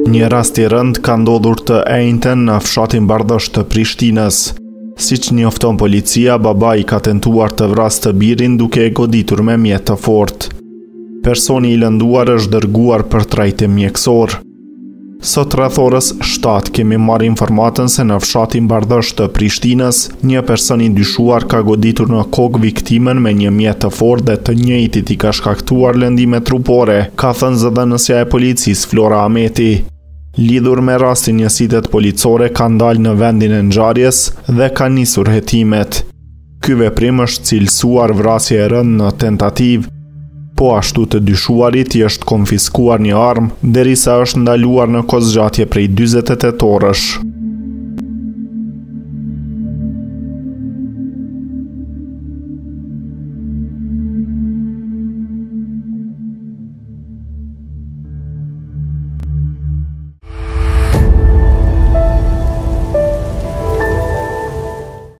Një rast I rënd ka ndodhur të enjten në fshatin Bardhësh të Prishtinës. Siç njofton policia, babai ka tentuar të vrasë të birin duke e goditur me mjet të fortë. Personi I lënduar është dërguar për trajtim mjekësor. Sot rreth orës 7 kemi marrë informatën se në fshatin Bardhësh të Prishtinës, një person I dyshuar ka goditur në kokë viktimën me një mjet të fortë dhe të njëjtit I ka shkaktuar lëndime trupore, ka thënë zëdhënësja e policisë Flora Ahmeti. Lidhur me rastin, njësitet policore kanë dalë në vendin e ngjarjes dhe kanë nisur hetimet. Ky veprim është cilësuar vrasje e rënd në tentativë. Po ashtu të dyshuarit I është konfiskuar një armë, derisa është ndaluar në kozgjatje prej 48 orësh.